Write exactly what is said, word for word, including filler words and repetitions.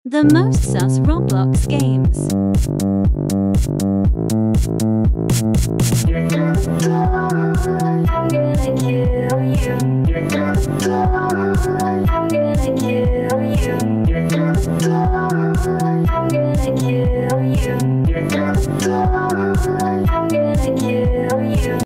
The most sus Roblox games. I'm gonna kill you. I'm gonna kill you. I'm